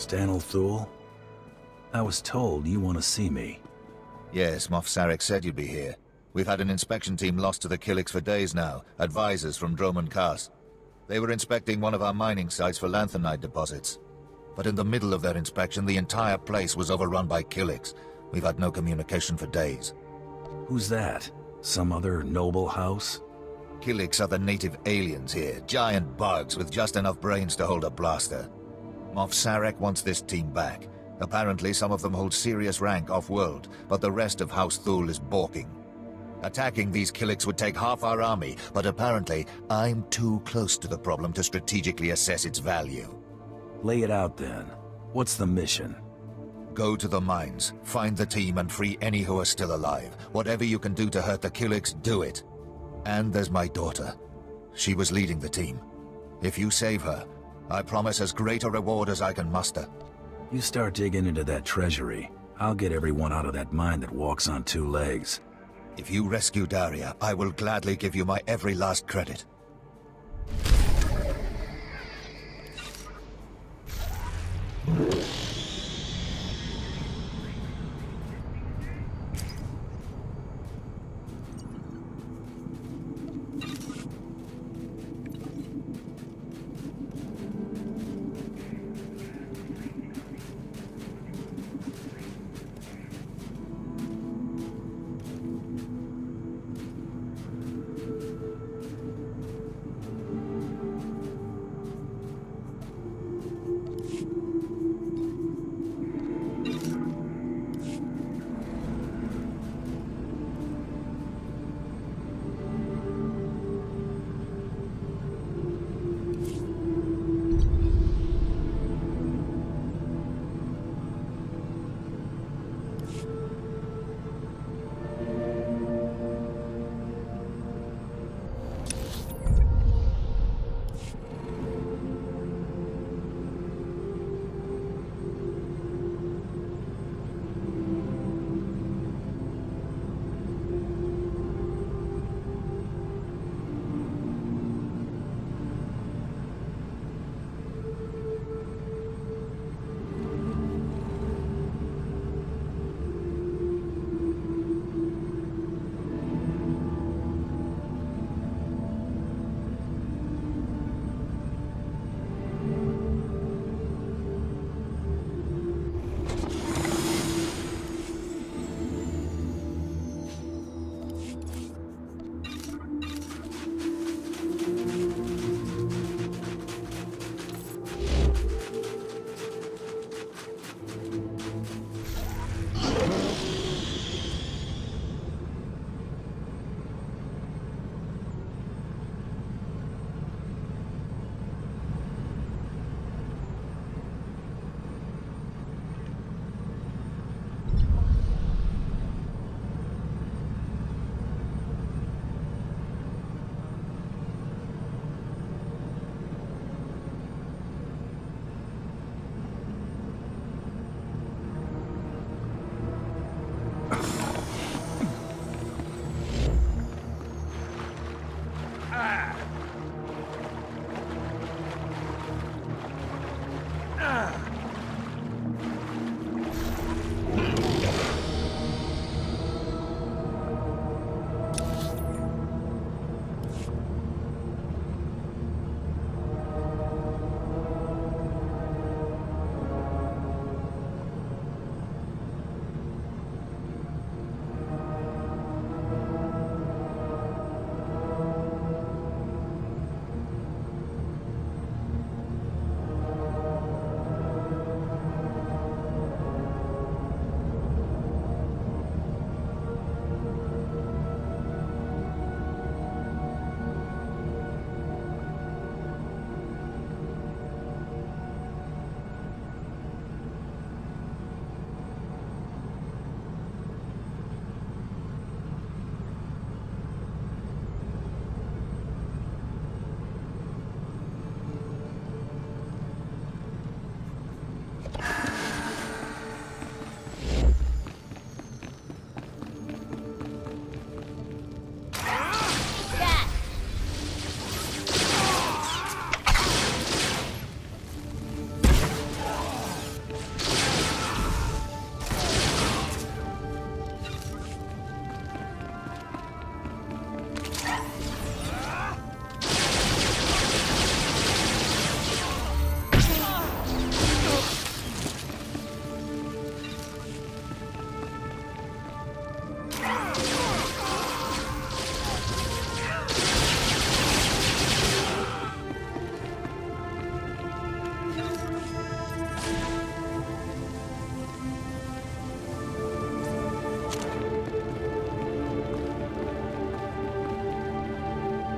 Stanel Thule? I was told you want to see me. Yes, Moff Sarek said you'd be here. We've had an inspection team lost to the Killiks for days now, advisors from Droman Khas. They were inspecting one of our mining sites for lanthanide deposits. But in the middle of their inspection, the entire place was overrun by Killiks. We've had no communication for days. Who's that? Some other noble house? Killiks are the native aliens here, giant bugs with just enough brains to hold a blaster. Moff Sarek wants this team back. Apparently some of them hold serious rank off-world, but the rest of House Thule is balking. Attacking these Killiks would take half our army, but apparently I'm too close to the problem to strategically assess its value. Lay it out then. What's the mission? Go to the mines, find the team and free any who are still alive. Whatever you can do to hurt the Killiks, do it. And there's my daughter. She was leading the team. If you save her, I promise as great a reward as I can muster. You start digging into that treasury. I'll get everyone out of that mine that walks on two legs. If you rescue Daria, I will gladly give you my every last credit.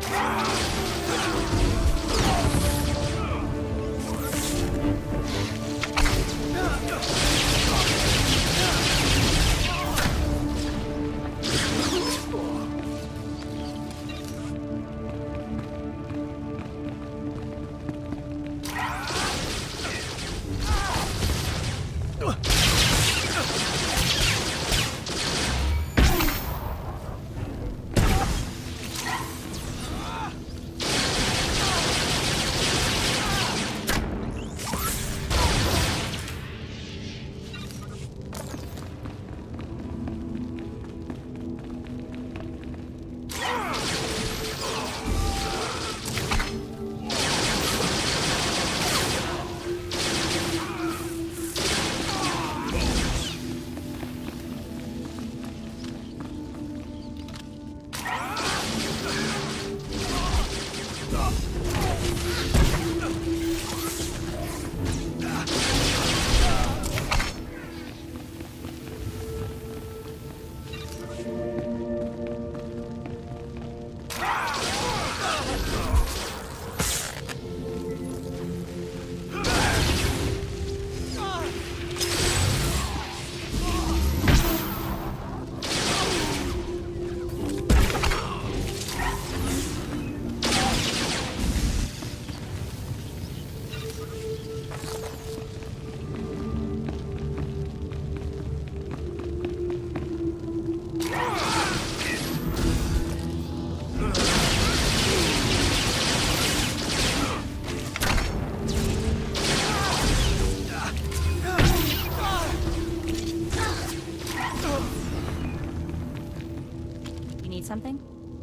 Something?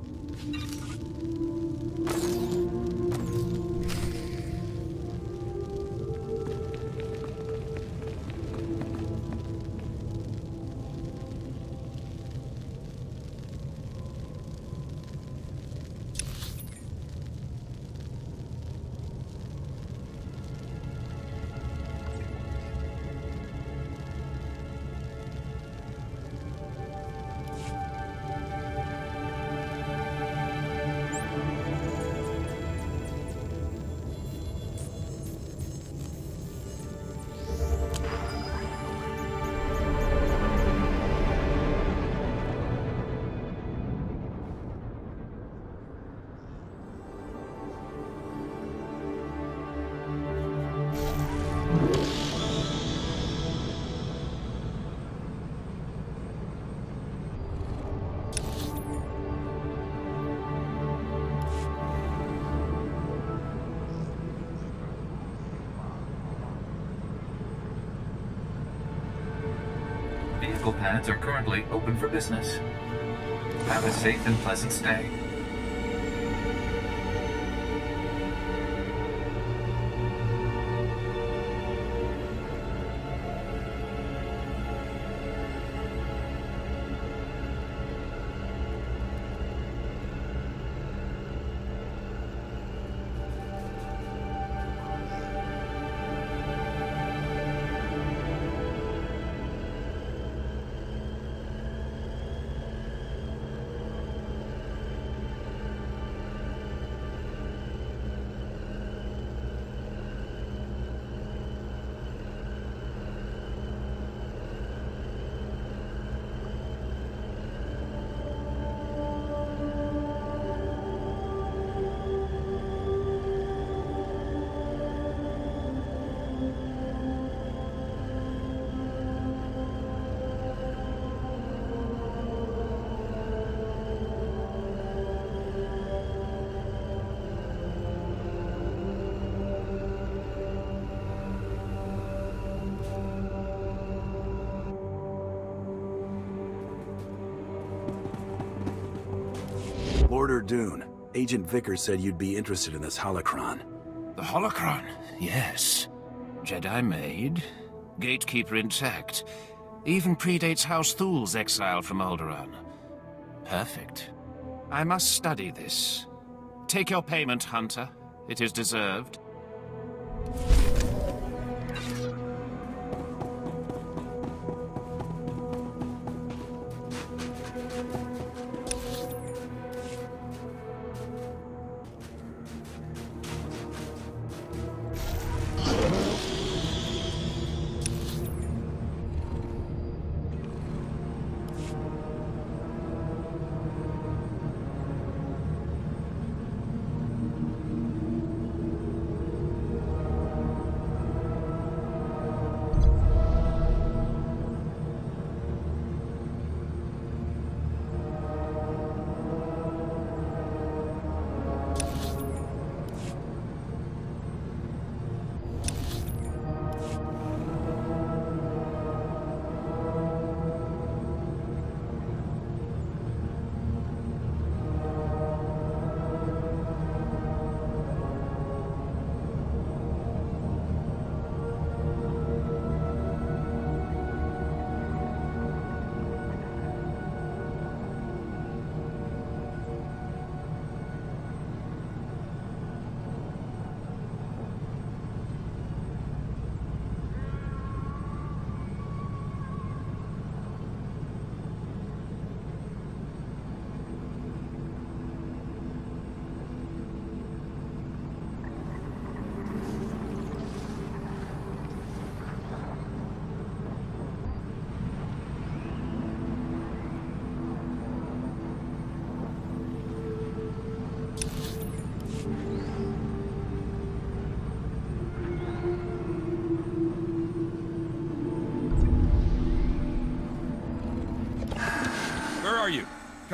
Vehicle pads are currently open for business. Have a safe and pleasant stay. Lord Alderaan, Agent Vickers said you'd be interested in this holocron. The holocron? Yes. Jedi-made, gatekeeper intact. Even predates House Thul's exile from Alderaan. Perfect. I must study this. Take your payment, Hunter. It is deserved.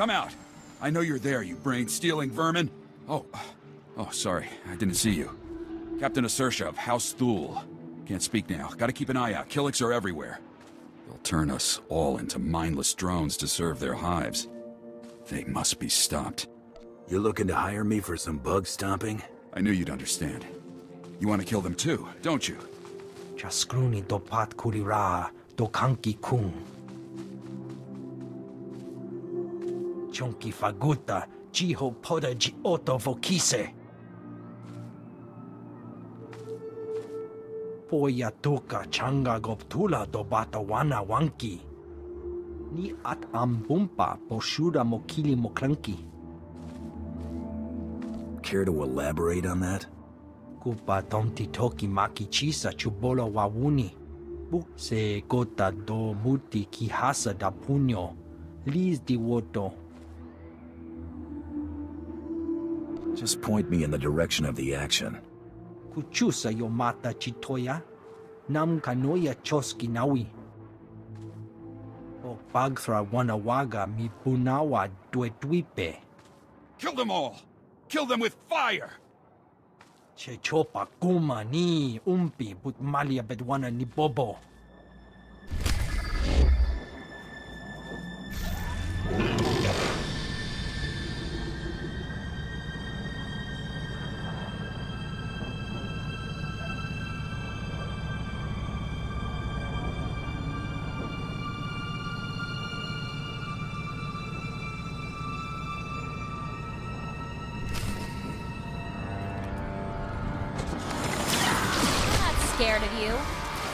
come out. I know you're there, you brain-stealing vermin. Oh, sorry, I didn't see you. Captain Asersha of House Thule. Can't speak now. Gotta keep an eye out. Killiks are everywhere. They'll turn us all into mindless drones to serve their hives. They must be stopped. You looking to hire me for some bug stomping? I knew you'd understand. You want to kill them too, don't you? Jaskruni do pat kurira do kanki kung. Chonki faguta jiho poda ji oto vokise. Poya tuka changa goptula do batawana wanki. Ni at ambumpa poshura mokili moklanki. Care to elaborate on that? Kupa tomti toki maki chisa chubolo wawuni. Bu se gota do muti kihasa da puño. Liz di woto. Just point me in the direction of the action. Kuchusa yo mata chitoya. Nam kanoya choski nawi. O bagthra wanawaga mi punawa duetwipe. Kill them all! Kill them with fire! Che chopa kuma ni umpi but malia bedwana ni bobo. Scared of you.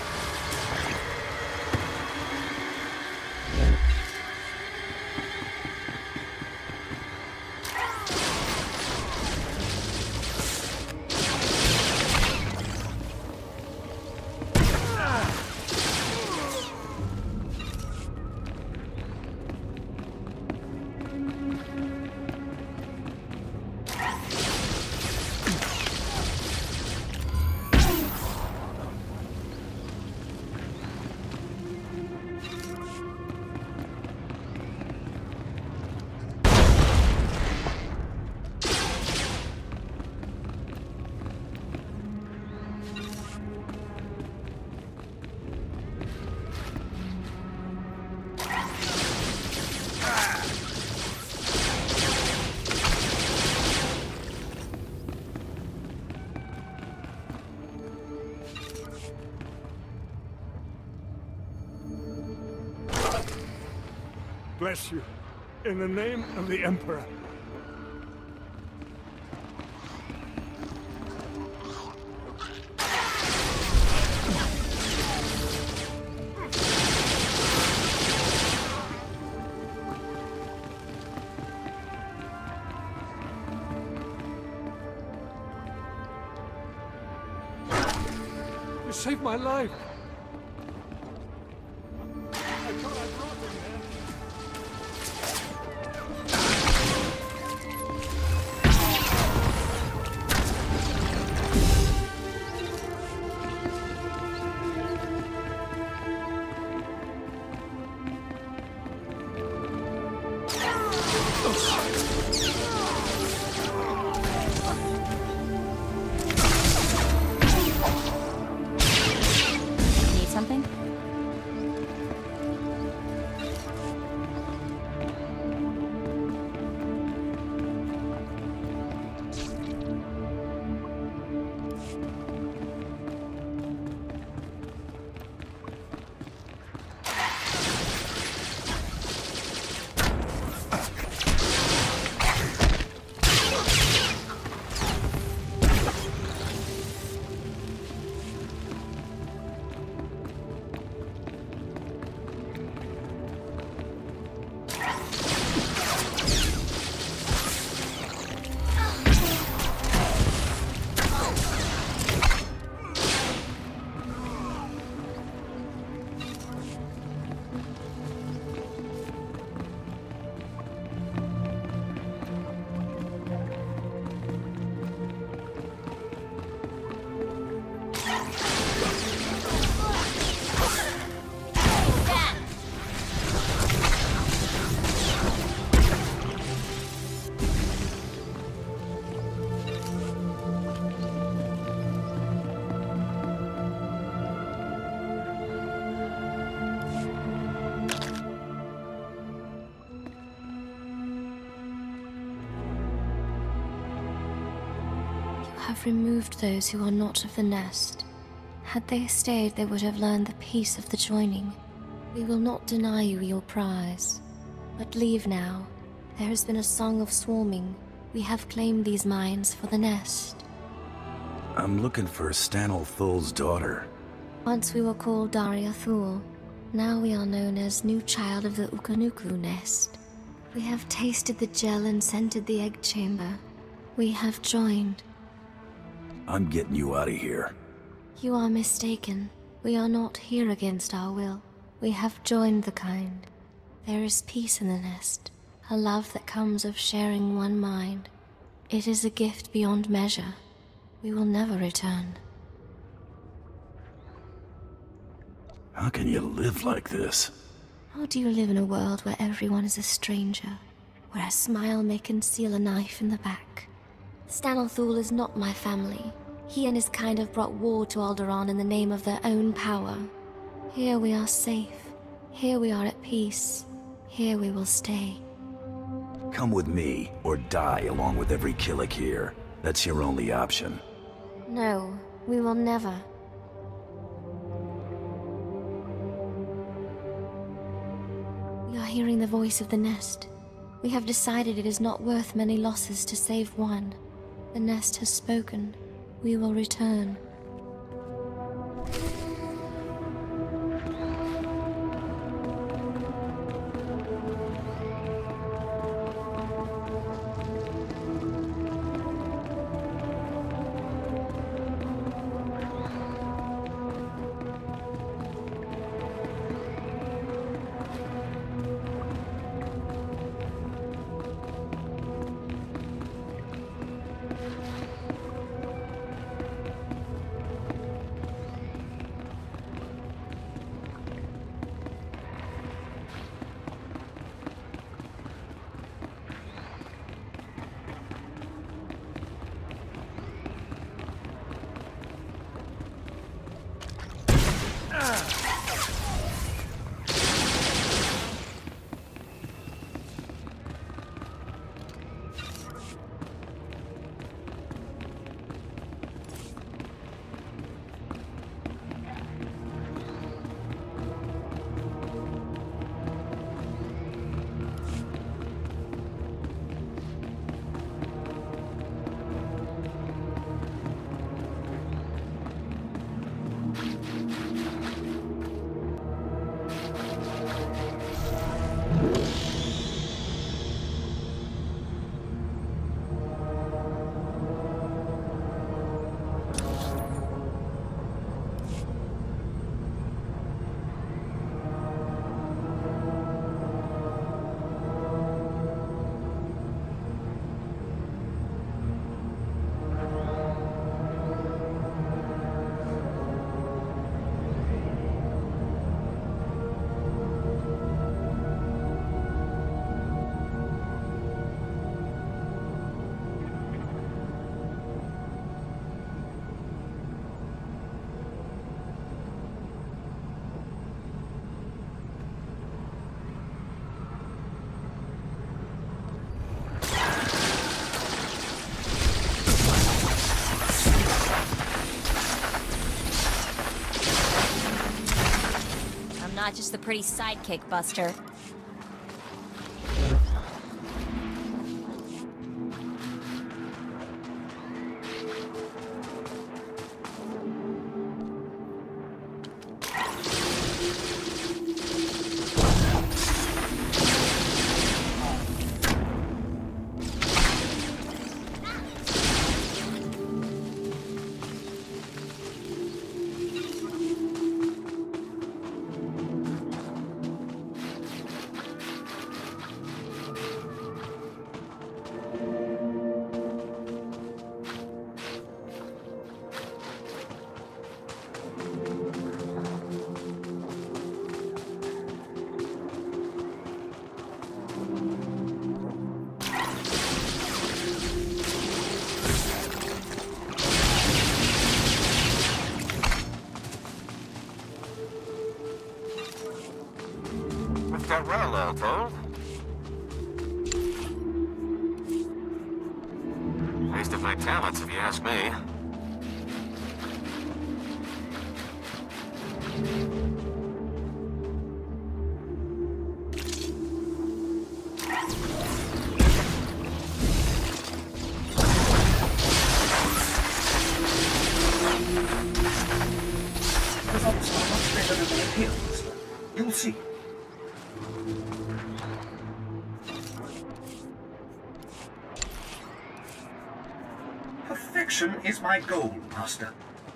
Bless you. In the name of the Emperor. You saved my life. have removed those who are not of the nest. Had they stayed, they would have learned the peace of the joining. We will not deny you your prize. But leave now. There has been a song of swarming. We have claimed these mines for the nest. I'm looking for Stanel Thul's daughter. Once we were called Daria Thul. Now we are known as new child of the Ukanuku nest. We have tasted the gel and scented the egg chamber. We have joined. I'm getting you out of here. You are mistaken. We are not here against our will. We have joined the kind. There is peace in the nest, a love that comes of sharing one mind. It is a gift beyond measure. We will never return. How can you live like this? How do you live in a world where everyone is a stranger, where a smile may conceal a knife in the back? Stanel Thul is not my family. He and his kind have brought war to Alderaan in the name of their own power. Here we are safe. Here we are at peace. Here we will stay. Come with me, or die along with every Killik here. That's your only option. No, we will never. We are hearing the voice of the nest. We have decided it is not worth many losses to save one. The nest has spoken. We will return. Not just the pretty sidekick, Buster. Well, Alto. I waste of my talents, if you ask me. Results are much better than they appear, Master. You'll see. Perfection is my goal, Master.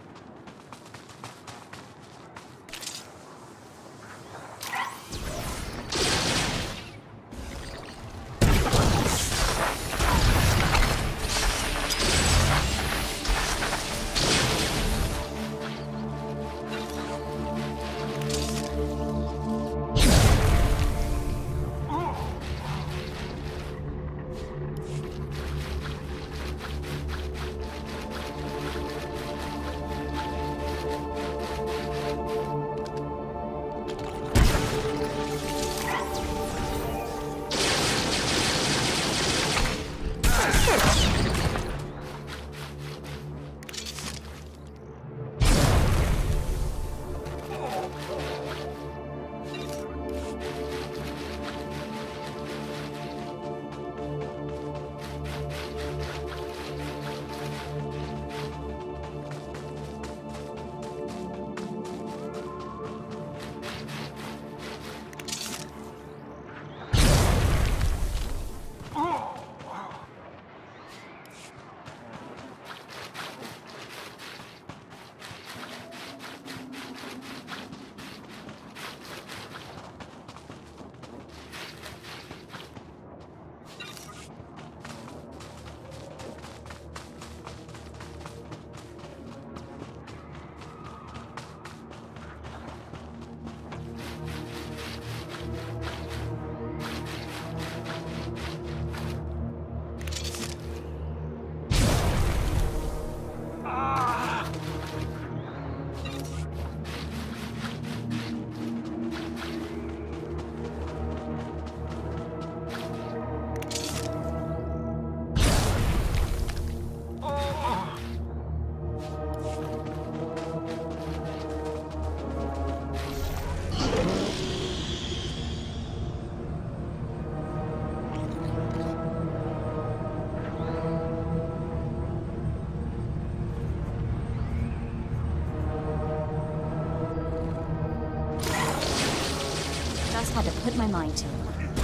Had to put my mind to it.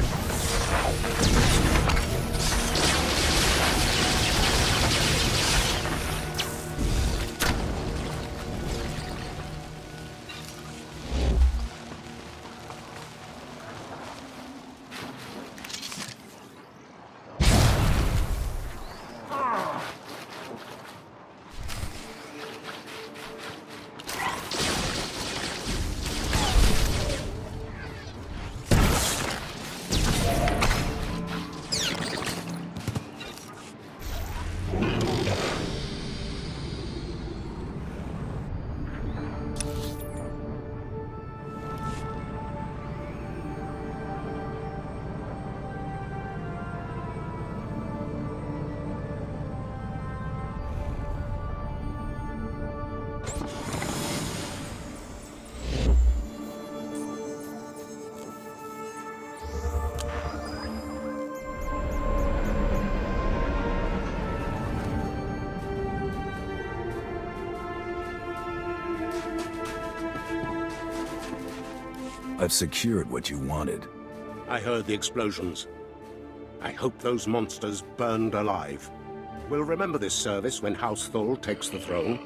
I've secured what you wanted. I heard the explosions. I hope those monsters burned alive. We'll remember this service when House Thul takes the throne.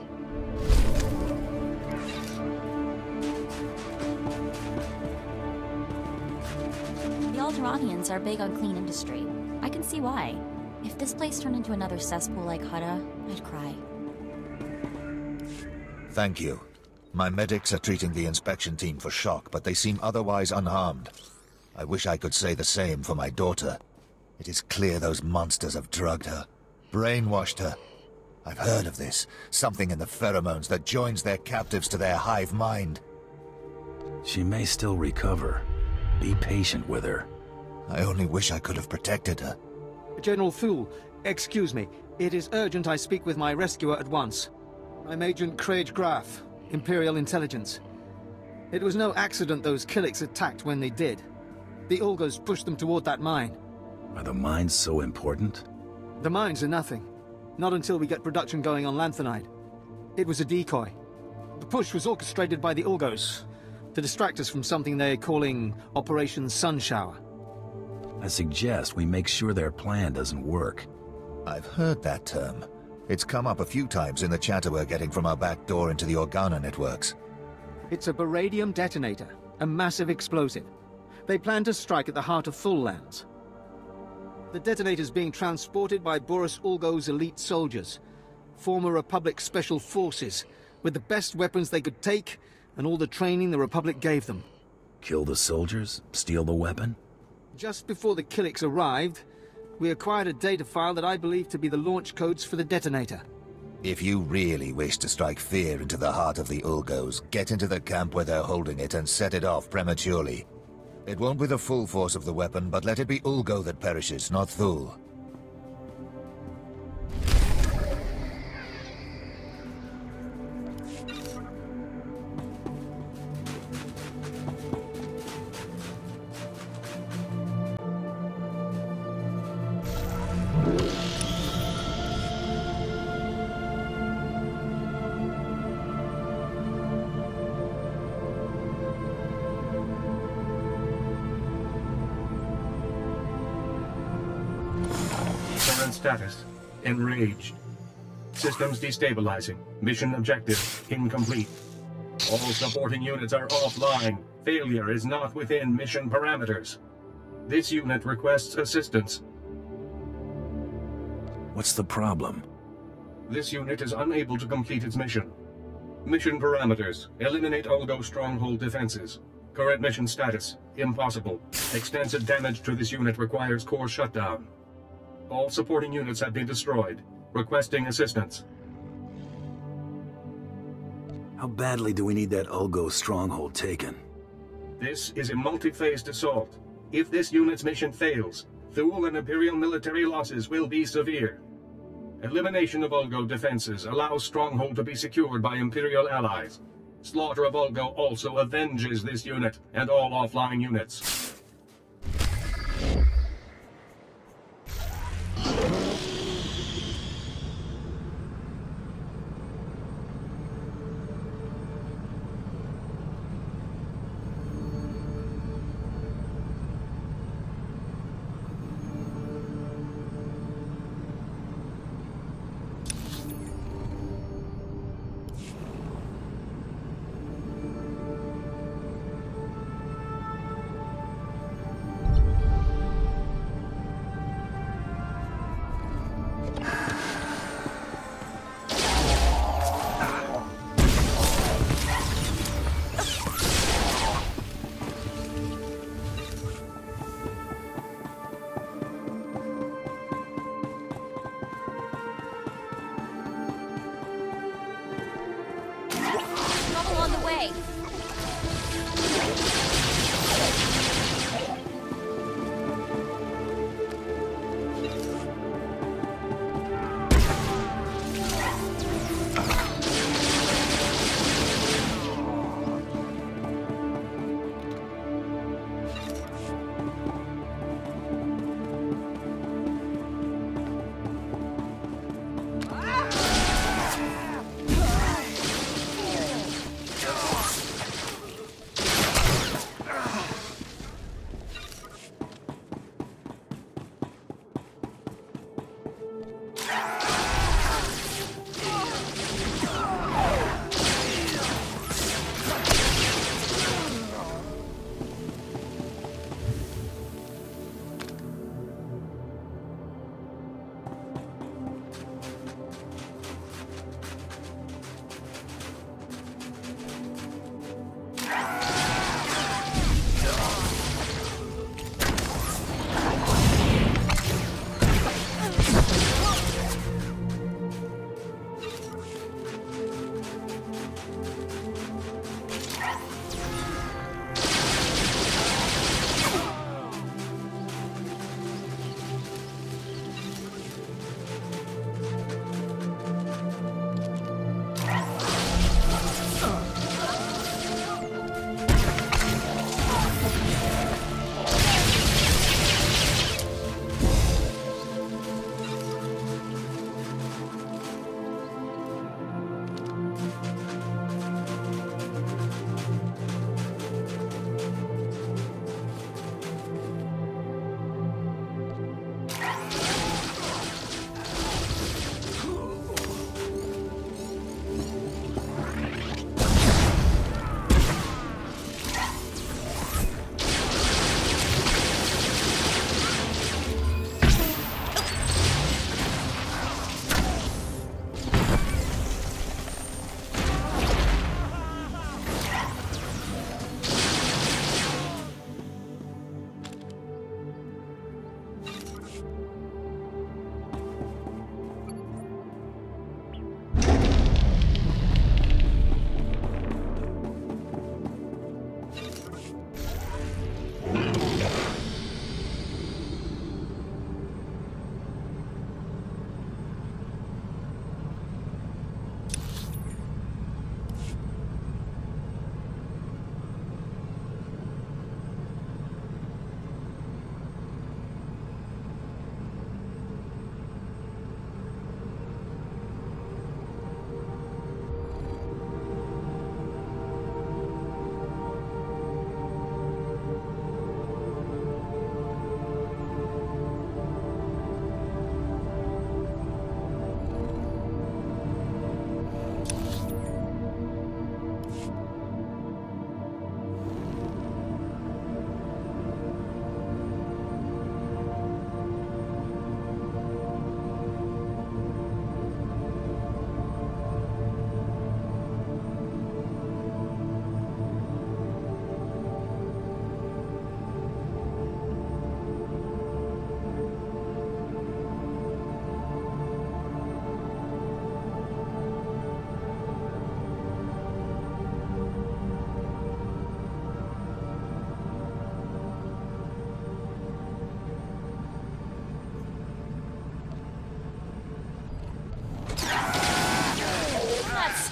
The Alderaanians are big on clean industry. I can see why. If this place turned into another cesspool like Hutta, I'd cry. Thank you. My medics are treating the inspection team for shock, but they seem otherwise unharmed. I wish I could say the same for my daughter. It is clear those monsters have drugged her, brainwashed her. I've heard of this. Something in the pheromones that joins their captives to their hive mind. She may still recover. Be patient with her. I only wish I could have protected her. General Thul, excuse me. It is urgent I speak with my rescuer at once. I'm Agent Craig Graff, Imperial Intelligence. It was no accident those Killiks attacked when they did. The Ulgos pushed them toward that mine. Are the mines so important? The mines are nothing. Not until we get production going on Lanthanide. It was a decoy. The push was orchestrated by the Ulgos to distract us from something they're calling Operation Sunshower. I suggest we make sure their plan doesn't work. I've heard that term. It's come up a few times in the chatter we're getting from our back door into the Organa networks. It's a baradium detonator, a massive explosive. They plan to strike at the heart of Thul lands. The detonator's being transported by Boris Ulgo's elite soldiers, former Republic Special Forces, with the best weapons they could take and all the training the Republic gave them. Kill the soldiers? Steal the weapon? Just before the Killiks arrived, we acquired a data file that I believe to be the launch codes for the detonator. If you really wish to strike fear into the heart of the Ulgos, get into the camp where they're holding it and set it off prematurely. It won't be the full force of the weapon, but let it be Ulgo that perishes, not Thul. Status: enraged. Systems destabilizing. Mission objective incomplete. All supporting units are offline. Failure is not within mission parameters. This unit requests assistance. What's the problem? This unit is unable to complete its mission. Mission parameters: eliminate Ulgo stronghold defenses. Current mission status: impossible. Extensive damage to this unit requires core shutdown. All supporting units have been destroyed. Requesting assistance. How badly do we need that Ulgo stronghold taken? This is a multi-phased assault. If this unit's mission fails, Thul and Imperial military losses will be severe. Elimination of Ulgo defenses allows Stronghold to be secured by Imperial allies. Slaughter of Ulgo also avenges this unit and all offline units.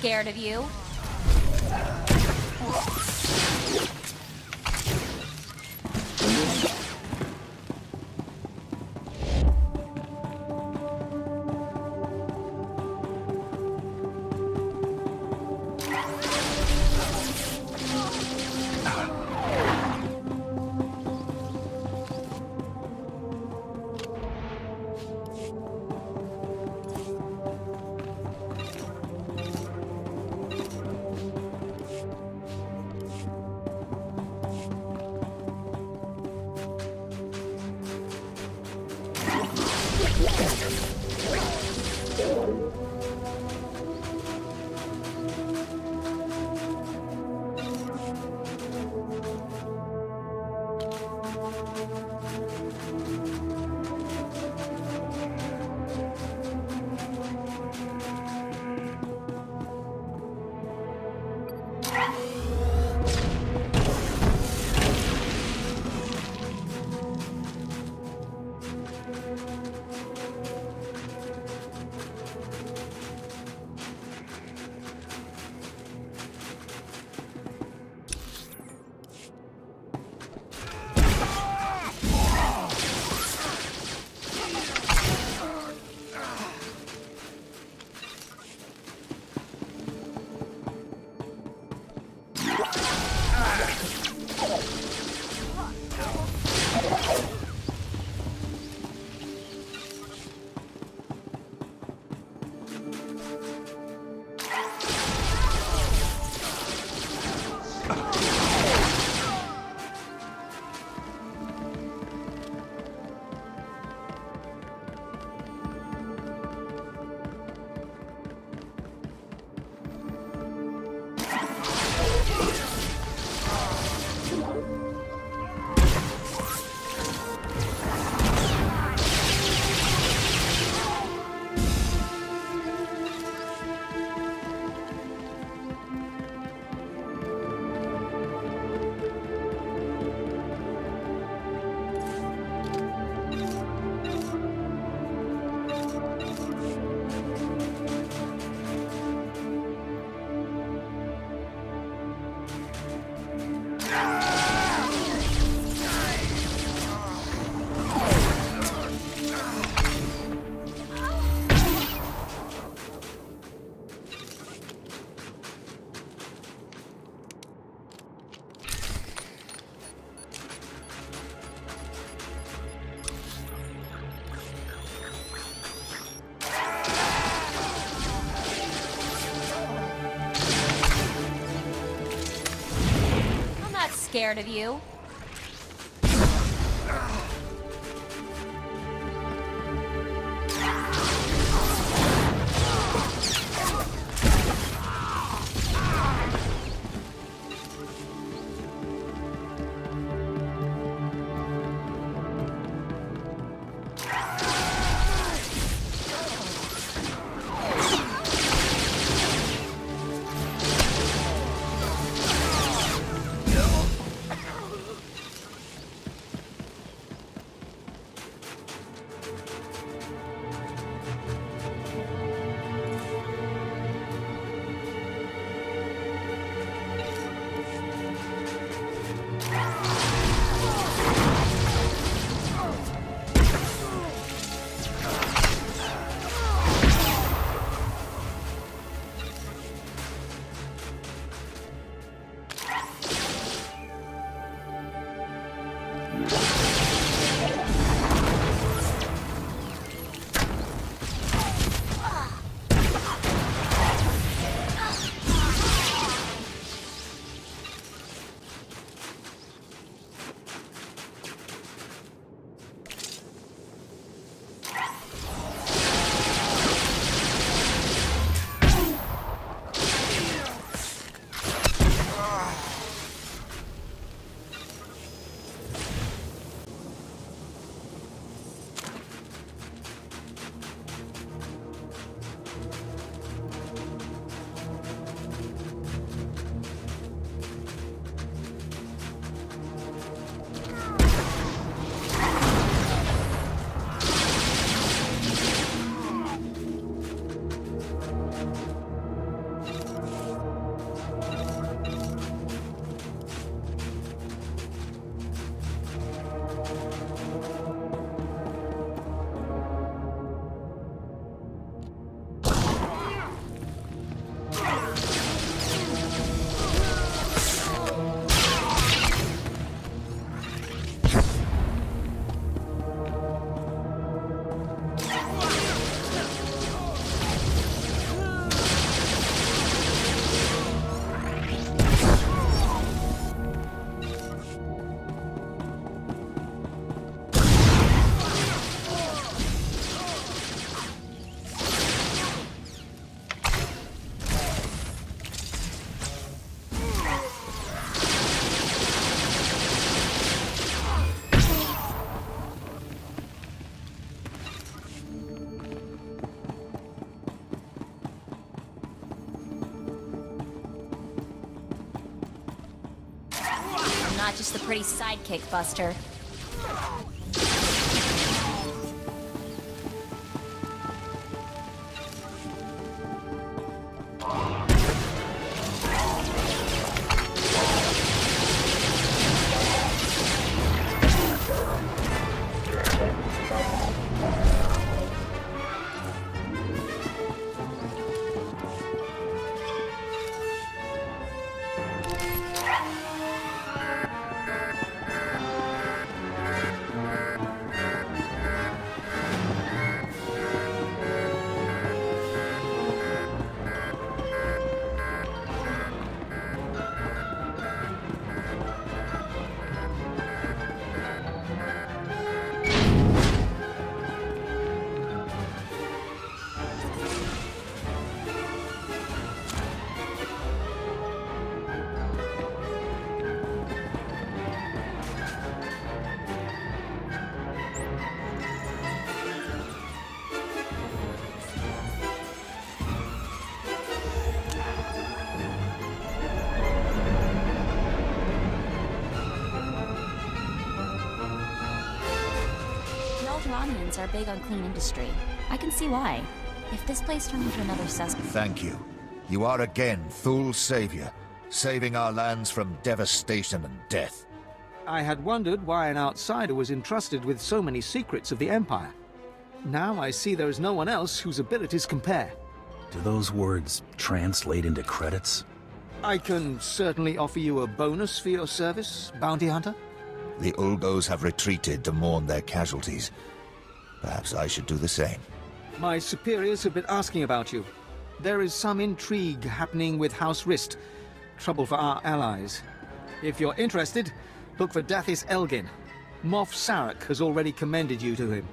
scared of you. Scared of you. not just the pretty sidekick buster. Alderaanians are big on clean industry. I can see why. If this place turned into another cesspool... Thank you. You are again Thul's savior, saving our lands from devastation and death. I had wondered why an outsider was entrusted with so many secrets of the Empire. Now I see there is no one else whose abilities compare. Do those words translate into credits? I can certainly offer you a bonus for your service, Bounty Hunter. The Ulgos have retreated to mourn their casualties. Perhaps I should do the same. My superiors have been asking about you. There is some intrigue happening with House Rist. Trouble for our allies. If you're interested, look for Dathis Elgin. Moff Sarek has already commended you to him.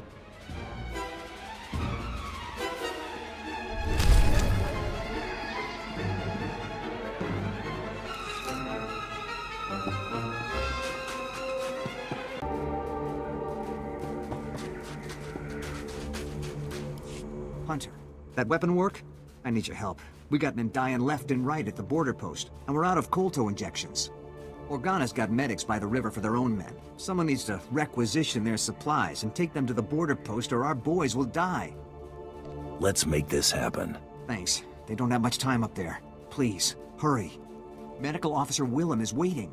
Hunter, that weapon work? I need your help. We got men dying left and right at the border post, and we're out of Kolto injections. Organa's got medics by the river for their own men. Someone needs to requisition their supplies and take them to the border post or our boys will die. Let's make this happen. Thanks. They don't have much time up there. Please, hurry. Medical Officer Willem is waiting.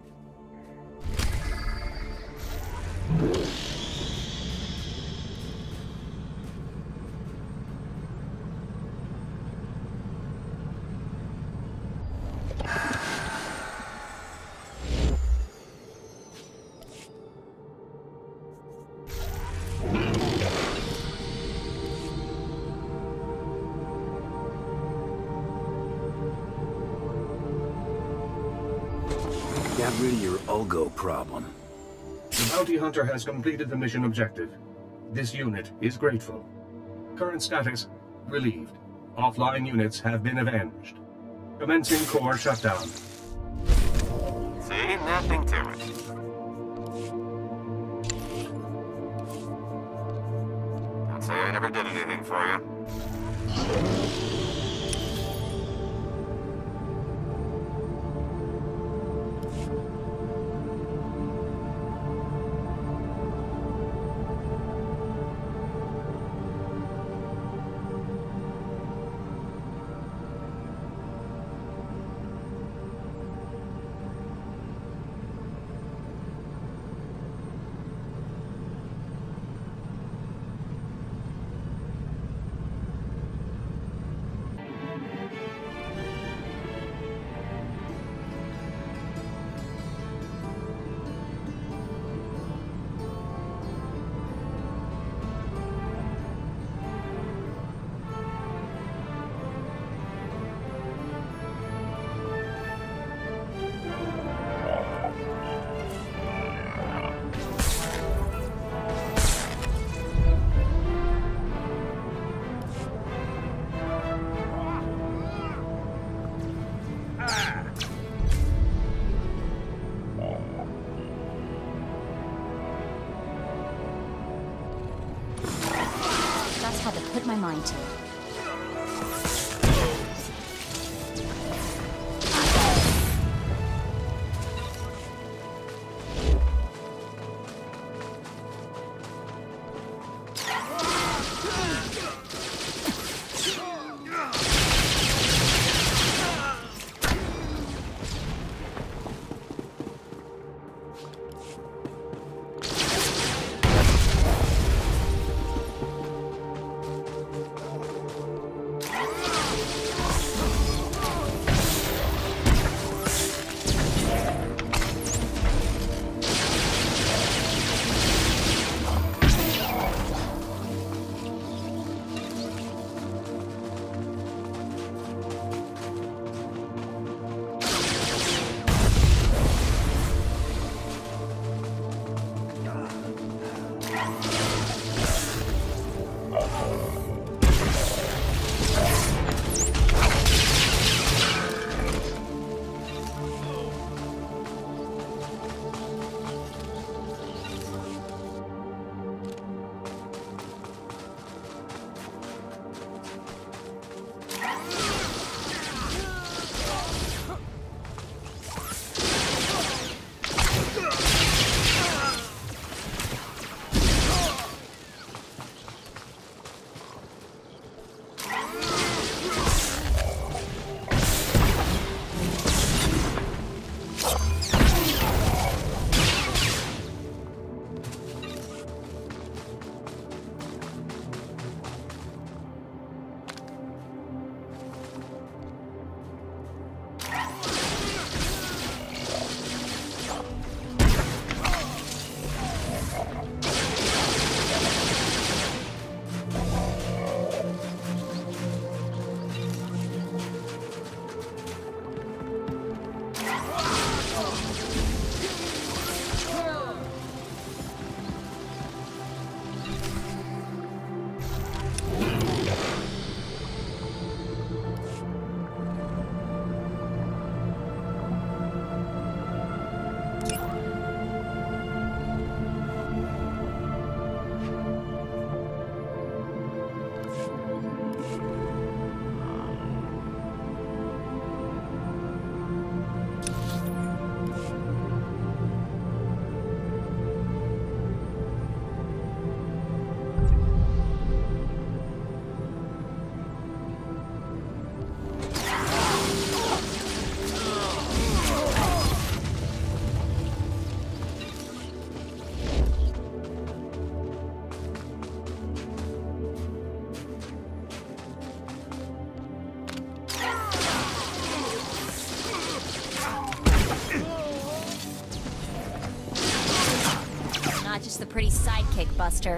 Got rid of your Ulgo problem. The Bounty Hunter has completed the mission objective. This unit is grateful. Current status, relieved. Offline units have been avenged. Commencing core shutdown. See? Nothing to it. Don't say I never did anything for you. That's how to put my mind to it. pretty sidekick, Buster.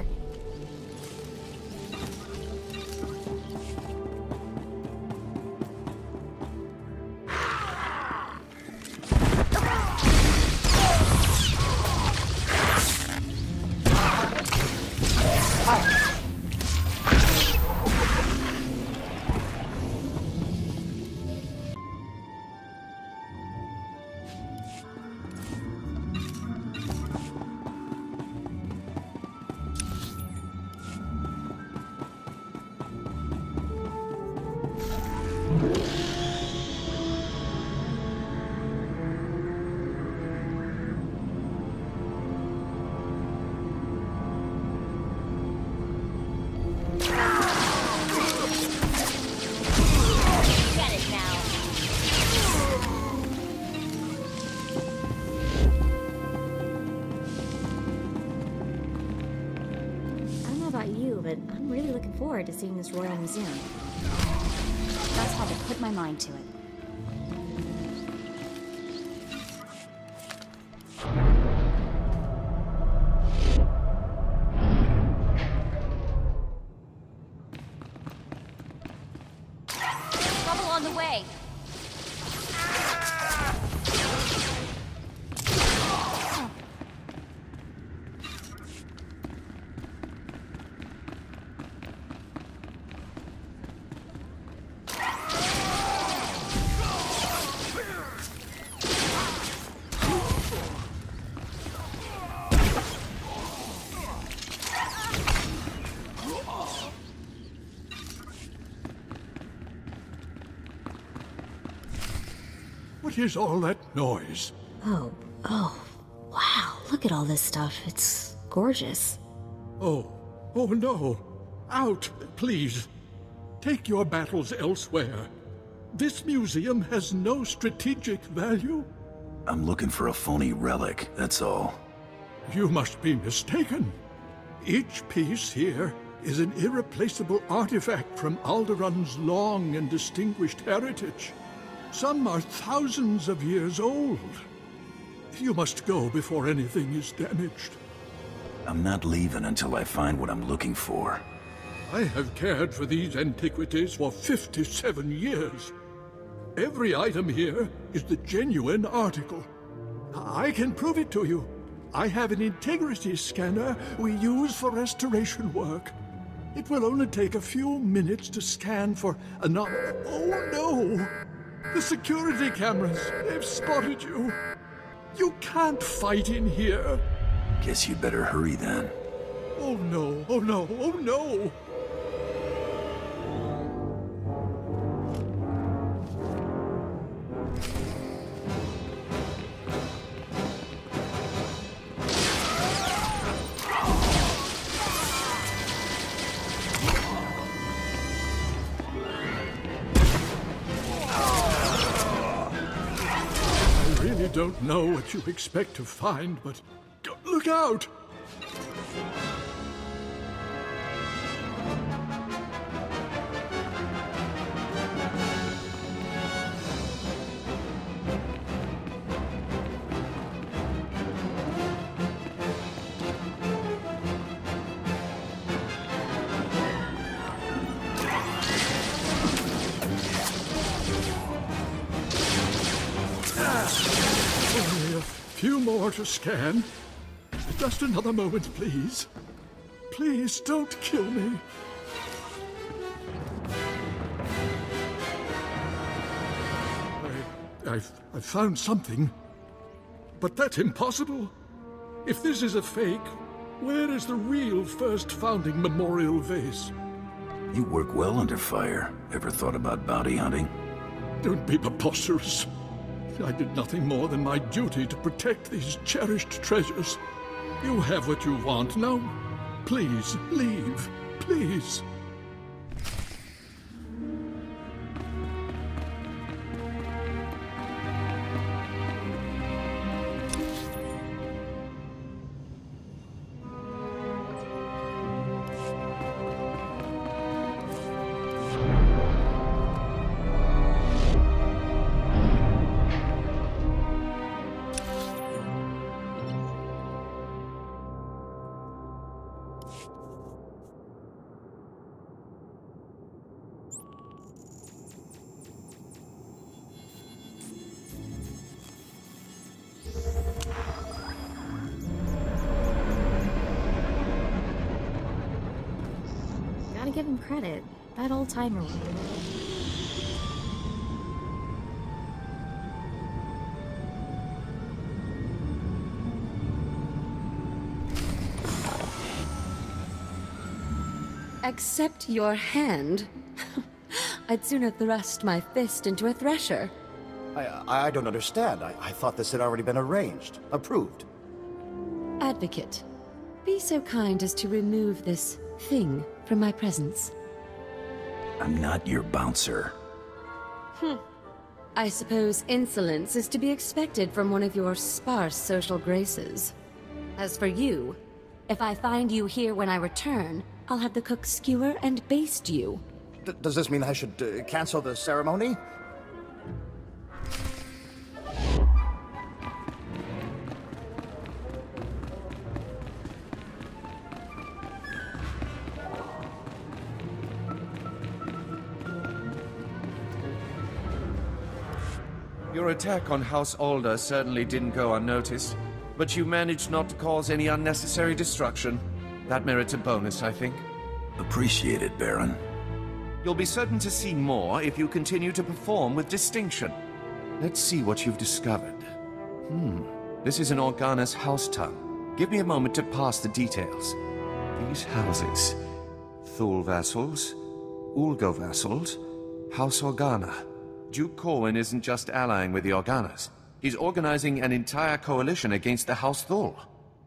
To seeing this royal museum. That's how to put my mind to it. Trouble on the way. What is all that noise? Oh, wow, look at all this stuff. It's gorgeous. Oh no. Out, please. Take your battles elsewhere. This museum has no strategic value. I'm looking for a phony relic, that's all. You must be mistaken. Each piece here is an irreplaceable artifact from Alderaan's long and distinguished heritage. Some are thousands of years old. You must go before anything is damaged. I'm not leaving until I find what I'm looking for. I have cared for these antiquities for 57 years. Every item here is the genuine article. I can prove it to you. I have an integrity scanner we use for restoration work. It will only take a few minutes to scan for Oh no! The security cameras, they've spotted you. You can't fight in here. Guess you better hurry then. Oh no, oh no, oh no! I don't know what you expect to find, but look out! Few more to scan. Just another moment, please. Please don't kill me. I've found something. But that's impossible. If this is a fake, where is the real first founding memorial vase? You work well under fire. Ever thought about bounty hunting? Don't be preposterous. I did nothing more than my duty to protect these cherished treasures. You have what you want. Now, please, leave. Please. give him credit. That old-timer one. Accept your hand? I'd sooner thrust my fist into a thresher. I don't understand. I thought this had already been arranged. Approved. Advocate, be so kind as to remove this thing from my presence. I'm not your bouncer. I suppose insolence is to be expected from one of your sparse social graces. As for you, if I find you here when I return, I'll have the cook skewer and baste you. Does this mean I should cancel the ceremony? Your attack on House Alder certainly didn't go unnoticed, but you managed not to cause any unnecessary destruction. That merits a bonus, I think. Appreciate it, Baron. You'll be certain to see more if you continue to perform with distinction. Let's see what you've discovered. This is an Organa's house tongue. Give me a moment to pass the details. These houses. Thule vassals, Ulgo vassals, House Organa. Duke Corwin isn't just allying with the Organas. He's organizing an entire coalition against the House Thule.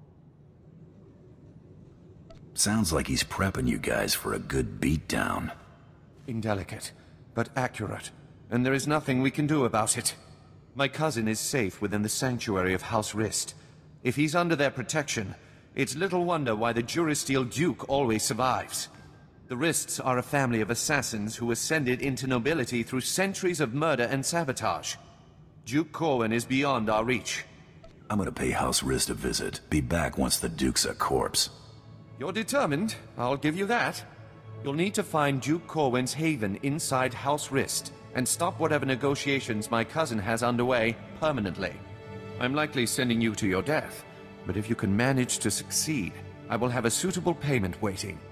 Sounds like he's prepping you guys for a good beatdown. Indelicate, but accurate, and there is nothing we can do about it. My cousin is safe within the sanctuary of House Rist. If he's under their protection, it's little wonder why the Juristeel Duke always survives. The Rists are a family of assassins who ascended into nobility through centuries of murder and sabotage. Duke Corwin is beyond our reach. I'm gonna pay House Rist a visit. Be back once the Duke's a corpse. You're determined, I'll give you that. You'll need to find Duke Corwin's haven inside House Rist, and stop whatever negotiations my cousin has underway permanently. I'm likely sending you to your death, but if you can manage to succeed, I will have a suitable payment waiting.